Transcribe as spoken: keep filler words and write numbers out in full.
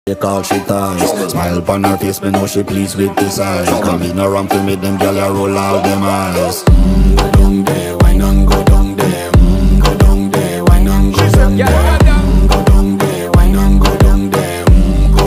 Take all she ties. Smile upon her face, me know she pleased with this eyes. Come in around to make them gyal a roll out them eyes. Mm, go down there, wine and go down there. Mm, go down there, wine and go down there.